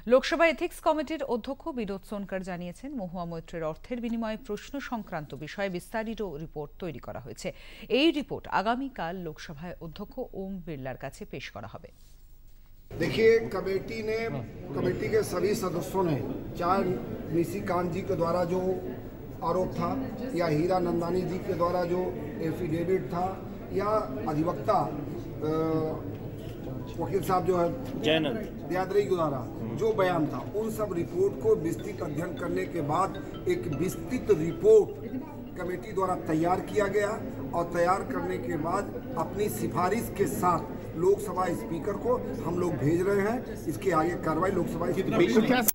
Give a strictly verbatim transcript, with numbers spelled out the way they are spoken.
Lok Sabha ethics কমিটির অধ্যক্ষ বিনোদ সোনকার জানিয়েছেন, মহুয়া মৈত্রের অর্থের বিনিময়ে প্রশ্ন সংক্রান্ত বিষয়ে বিস্তারিত রিপোর্ট তৈরি করা হয়েছে। এই রিপোর্ট আগামীকাল লোকসভায় অধ্যক্ষ ওম বিড়লার কাছে পেশ করা হবে। देखिए, कमेटी ने कमेटी के सभी सदस्यों ने, चाहे निशिकांत जी के द्वारा जो आरोप था या हीरा नंदानी जी के द्वारा जो एफिडेविट था या अधिवक्ता वकील साहब जो है दयादरी के द्वारा जो बयान था, उन सब रिपोर्ट को विस्तृत अध्ययन करने के बाद एक विस्तृत रिपोर्ट कमेटी द्वारा तैयार किया गया और तैयार करने के बाद अपनी सिफारिश के साथ लोकसभा स्पीकर को हम लोग भेज रहे हैं। इसके आगे कार्रवाई लोकसभा स्पीकर